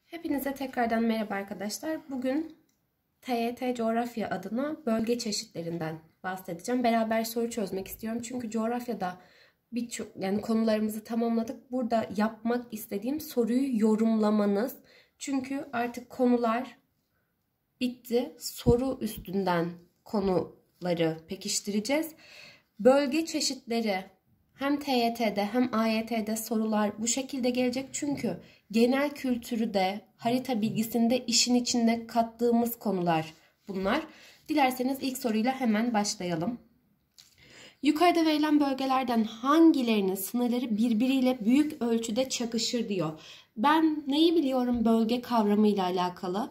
Hepinize tekrardan merhaba arkadaşlar. Bugün TYT Coğrafya adına bölge çeşitlerinden bahsedeceğim. Beraber soru çözmek istiyorum. Çünkü coğrafyada birçok konularımızı tamamladık. Burada yapmak istediğim soruyu yorumlamanız. Çünkü artık konular bitti. Soru üstünden konuları pekiştireceğiz. Bölge çeşitleri hem TYT'de hem AYT'de sorular bu şekilde gelecek. Çünkü genel kültürü de harita bilgisinde işin içinde kattığımız konular bunlar. Dilerseniz ilk soruyla hemen başlayalım. Yukarıda verilen bölgelerden hangilerinin sınırları birbiriyle büyük ölçüde çakışır diyor. Ben neyi biliyorum bölge kavramıyla alakalı?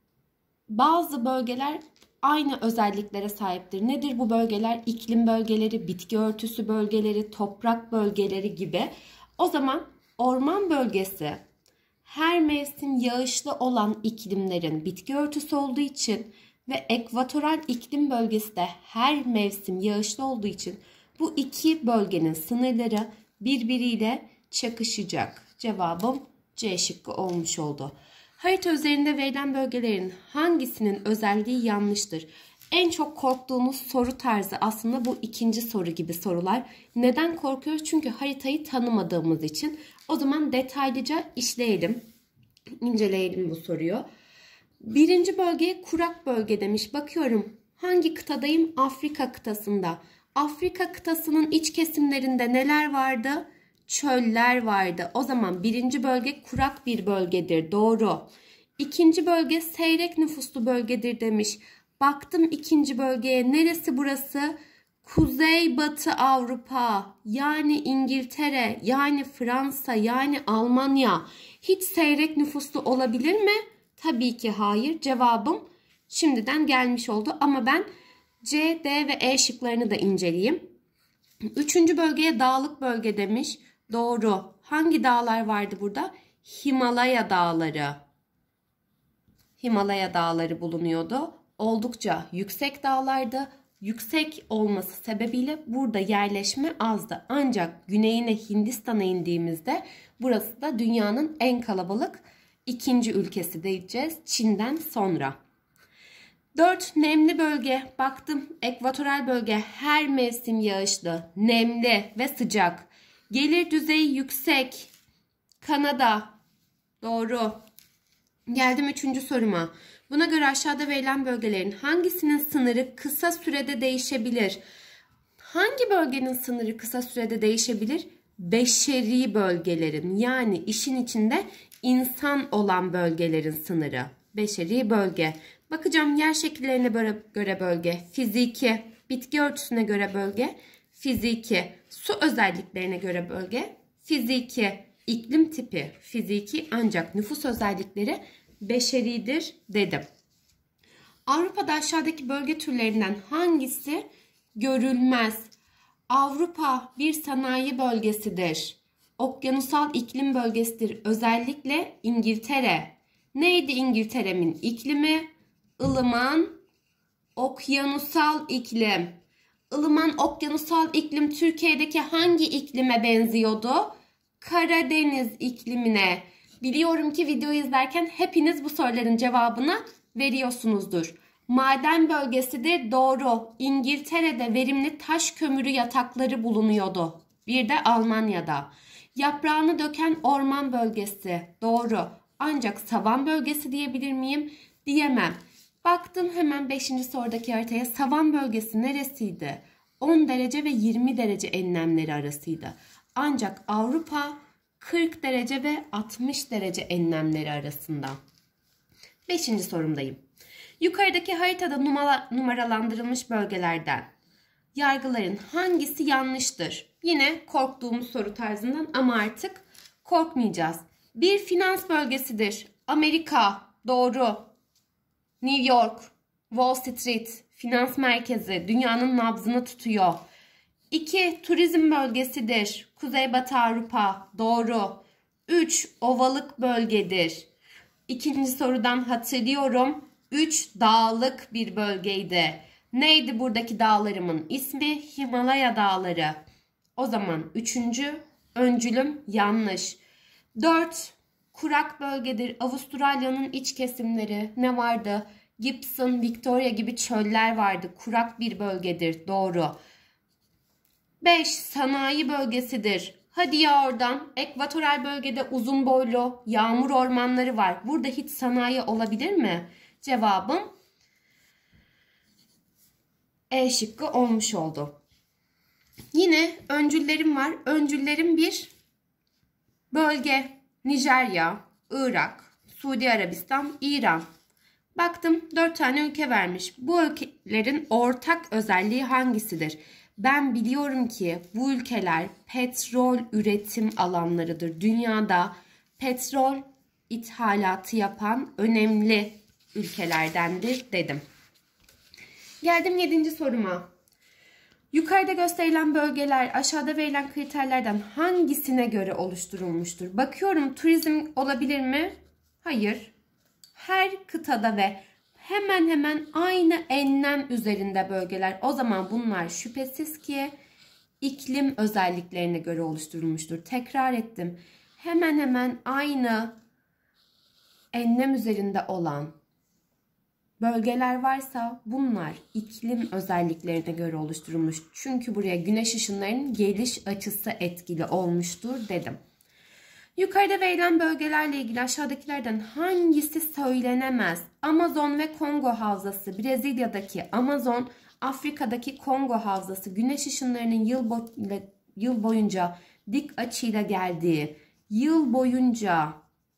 Bazı bölgeler aynı özelliklere sahiptir. Nedir bu bölgeler? İklim bölgeleri, bitki örtüsü bölgeleri, toprak bölgeleri gibi. O zaman orman bölgesi her mevsim yağışlı olan iklimlerin bitki örtüsü olduğu için ve ekvatoral iklim bölgesi de her mevsim yağışlı olduğu için bu iki bölgenin sınırları birbiriyle çakışacak. Cevabım C şıkkı olmuş oldu. Harita üzerinde verilen bölgelerin hangisinin özelliği yanlıştır? En çok korktuğunuz soru tarzı aslında bu ikinci soru gibi sorular. Neden korkuyoruz? Çünkü haritayı tanımadığımız için. O zaman detaylıca işleyelim, inceleyelim bu soruyu. Birinci bölgeye kurak bölge demiş. Bakıyorum hangi kıtadayım? Afrika kıtasında. Afrika kıtasının iç kesimlerinde neler vardı? Çöller vardı. O zaman birinci bölge kurak bir bölgedir. Doğru. İkinci bölge seyrek nüfuslu bölgedir demiş. Baktım ikinci bölgeye. Neresi burası? Kuzeybatı Avrupa, yani İngiltere, yani Fransa, yani Almanya. Hiç seyrek nüfuslu olabilir mi? Tabii ki hayır. Cevabım şimdiden gelmiş oldu. Ama ben C, D ve E şıklarını da inceleyeyim. Üçüncü bölgeye dağlık bölge demiş. Doğru. Hangi dağlar vardı burada? Himalaya dağları. Himalaya dağları bulunuyordu. Oldukça yüksek dağlardı. Yüksek olması sebebiyle burada yerleşme azdı. Ancak güneyine Hindistan'a indiğimizde burası da dünyanın en kalabalık ikinci ülkesi diyeceğiz Çin'den sonra. 4. Nemli bölge. Baktım ekvatoral bölge her mevsim yağışlı, nemli ve sıcak. Gelir düzeyi yüksek. Kanada. Doğru. Geldim 3. soruma. Buna göre aşağıda verilen bölgelerin hangisinin sınırı kısa sürede değişebilir? Hangi bölgenin sınırı kısa sürede değişebilir? Beşeri bölgelerin, yani işin içinde insan olan bölgelerin sınırı. Beşeri bölge. Bakacağım yer şekillerine göre bölge. Fiziki. Bitki örtüsüne göre bölge. Fiziki. Su özelliklerine göre bölge. Fiziki. İklim tipi. Fiziki, ancak nüfus özellikleri beşeridir dedim. Avrupa'da aşağıdaki bölge türlerinden hangisi görülmez? Avrupa bir sanayi bölgesidir. Okyanusal iklim bölgesidir. Özellikle İngiltere. Neydi İngiltere'nin iklimi? Ilıman okyanusal iklim. Ilıman okyanusal iklim Türkiye'deki hangi iklime benziyordu? Karadeniz iklimine. Biliyorum ki videoyu izlerken hepiniz bu soruların cevabını veriyorsunuzdur. Maden bölgesidir. Doğru. İngiltere'de verimli taş kömürü yatakları bulunuyordu. Bir de Almanya'da. Yaprağını döken orman bölgesi. Doğru. Ancak savan bölgesi diyebilir miyim? Diyemem. Baktım hemen 5. sorudaki haritaya. Savan bölgesi neresiydi? 10 derece ve 20 derece enlemleri arasıydı. Ancak Avrupa 40 derece ve 60 derece enlemleri arasında. 5. sorumdayım. Yukarıdaki haritada numaralandırılmış bölgelerden yargıların hangisi yanlıştır? Yine korktuğumuz soru tarzından ama artık korkmayacağız. Bir finans bölgesidir. Amerika. Doğru. New York, Wall Street, finans merkezi, dünyanın nabzını tutuyor. 2. Turizm bölgesidir. Kuzeybatı Avrupa. Doğru. 3. Ovalık bölgedir. İkinci sorudan hatırlıyorum. 3. Dağlık bir bölgeydi. Neydi buradaki dağlarımın ismi? Himalaya dağları. O zaman 3. öncülüm yanlış. 4. Kurak bölgedir. Avustralya'nın iç kesimleri ne vardı? Gibson, Victoria gibi çöller vardı. Kurak bir bölgedir. Doğru. 5. Sanayi bölgesidir. Hadi ya oradan. Ekvatoral bölgede uzun boylu yağmur ormanları var. Burada hiç sanayi olabilir mi? Cevabım E şıkkı olmuş oldu. Yine öncüllerim var. Öncüllerim bir bölge. Nijerya, Irak, Suudi Arabistan, İran. Baktım 4 tane ülke vermiş. Bu ülkelerin ortak özelliği hangisidir? Ben biliyorum ki bu ülkeler petrol üretim alanlarıdır. Dünyada petrol ithalatı yapan önemli ülkelerdendir dedim. Geldim 7. soruma. Yukarıda gösterilen bölgeler aşağıda verilen kriterlerden hangisine göre oluşturulmuştur? Bakıyorum, turizm olabilir mi? Hayır. Her kıtada ve hemen hemen aynı enlem üzerinde bölgeler. O zaman bunlar şüphesiz ki iklim özelliklerine göre oluşturulmuştur. Tekrar ettim. Hemen hemen aynı enlem üzerinde olan bölgeler varsa bunlar iklim özelliklerine göre oluşturulmuş. Çünkü buraya güneş ışınlarının geliş açısı etkili olmuştur dedim. Yukarıda verilen bölgelerle ilgili aşağıdakilerden hangisi söylenemez? Amazon ve Kongo Havzası, Brezilya'daki Amazon, Afrika'daki Kongo Havzası, güneş ışınlarının yıl boyunca dik açıyla geldiği, yıl boyunca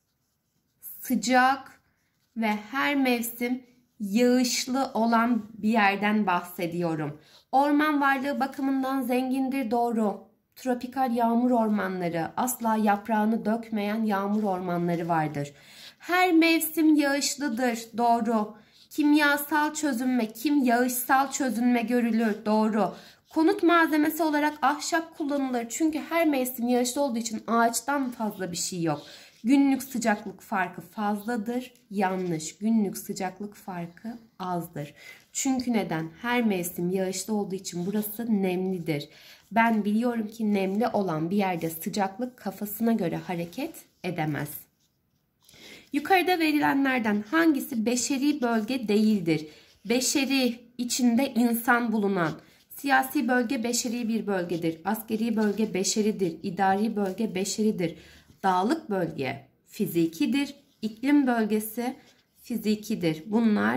sıcak ve her mevsim yağışlı olan bir yerden bahsediyorum. Orman varlığı bakımından zengindir, doğru. Tropikal yağmur ormanları, asla yaprağını dökmeyen yağmur ormanları vardır. Her mevsim yağışlıdır, doğru. Kimyasal çözünme, yağışsal çözünme görülür, doğru. Konut malzemesi olarak ahşap kullanılır çünkü her mevsim yağışlı olduğu için ağaçtan fazla bir şey yok. Günlük sıcaklık farkı fazladır. Yanlış. Günlük sıcaklık farkı azdır. Çünkü neden? Her mevsim yağışlı olduğu için burası nemlidir. Ben biliyorum ki nemli olan bir yerde sıcaklık kafasına göre hareket edemez. Yukarıda verilenlerden hangisi beşeri bölge değildir? Beşeri, içinde insan bulunan. Siyasi bölge beşeri bir bölgedir. Askeri bölge beşeridir. İdari bölge beşeridir. Dağlık bölge fizikidir. İklim bölgesi fizikidir. Bunlar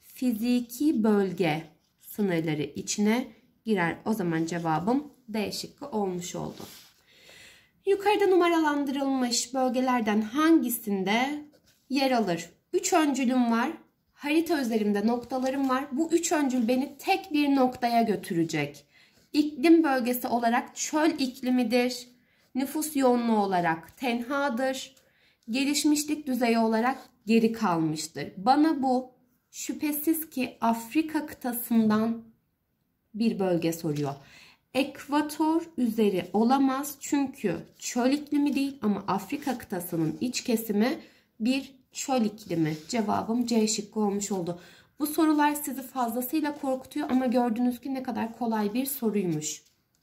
fiziki bölge sınırları içine girer. O zaman cevabım D şıkkı olmuş oldu. Yukarıda numaralandırılmış bölgelerden hangisinde yer alır? 3 öncülüm var. Harita üzerinde noktalarım var. Bu 3 öncül beni tek bir noktaya götürecek. İklim bölgesi olarak çöl iklimidir. Nüfus yoğunluğu olarak tenhadır. Gelişmişlik düzeyi olarak geri kalmıştır. Bana bu şüphesiz ki Afrika kıtasından bir bölge soruyor. Ekvator üzeri olamaz çünkü çöl iklimi değil ama Afrika kıtasının iç kesimi bir çöl iklimi. Cevabım C şıkkı olmuş oldu. Bu sorular sizi fazlasıyla korkutuyor ama gördüğünüz gibi ne kadar kolay bir soruymuş.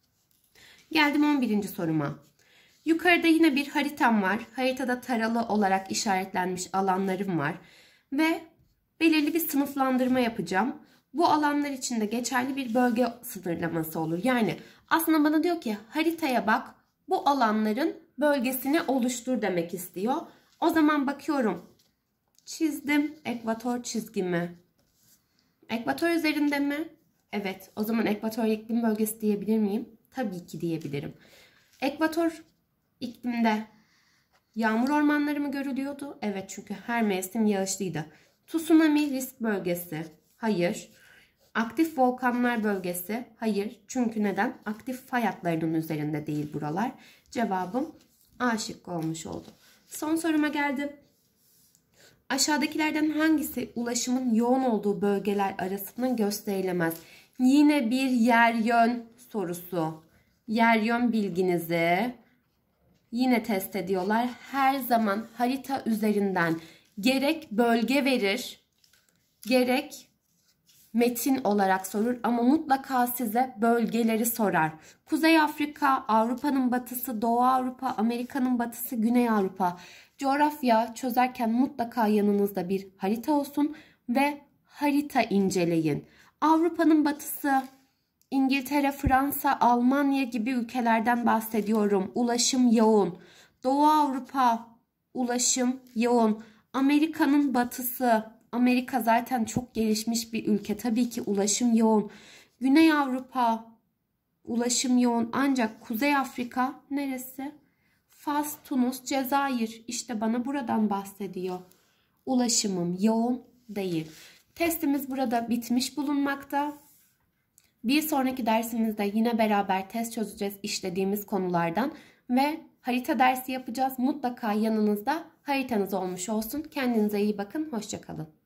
Geldim 11. soruma. Yukarıda yine bir haritam var. Haritada taralı olarak işaretlenmiş alanlarım var. Ve belirli bir sınıflandırma yapacağım. Bu alanlar içinde geçerli bir bölge sınırlaması olur. Yani aslında bana diyor ki haritaya bak, bu alanların bölgesini oluştur demek istiyor. O zaman bakıyorum. Çizdim ekvator çizgimi. Ekvator üzerinde mi? Evet. O zaman ekvator iklim bölgesi diyebilir miyim? Tabii ki diyebilirim. Ekvator iklimde yağmur ormanları mı görülüyordu? Evet, çünkü her mevsim yağışlıydı. Tsunami risk bölgesi? Hayır. Aktif volkanlar bölgesi? Hayır. Çünkü neden? Aktif fay hatlarının üzerinde değil buralar. Cevabım A şıkkı olmuş oldu. Son soruma geldim. Aşağıdakilerden hangisi ulaşımın yoğun olduğu bölgeler arasında gösterilemez? Yine bir yer yön sorusu. Yer yön bilginizi yine test ediyorlar. Her zaman harita üzerinden gerek bölge verir, gerek metin olarak sorur ama mutlaka size bölgeleri sorar. Kuzey Afrika, Avrupa'nın batısı, Doğu Avrupa, Amerika'nın batısı, Güney Avrupa. Coğrafya çözerken mutlaka yanınızda bir harita olsun ve harita inceleyin. Avrupa'nın batısı, İngiltere, Fransa, Almanya gibi ülkelerden bahsediyorum. Ulaşım yoğun. Doğu Avrupa, ulaşım yoğun. Amerika'nın batısı, Amerika zaten çok gelişmiş bir ülke. Tabii ki ulaşım yoğun. Güney Avrupa, ulaşım yoğun. Ancak Kuzey Afrika neresi? Fas, Tunus, Cezayir. İşte bana buradan bahsediyor. Ulaşımım yoğun değil. Testimiz burada bitmiş bulunmakta. Bir sonraki dersimizde yine beraber test çözeceğiz işlediğimiz konulardan ve harita dersi yapacağız. Mutlaka yanınızda haritanız olmuş olsun. Kendinize iyi bakın. Hoşça kalın.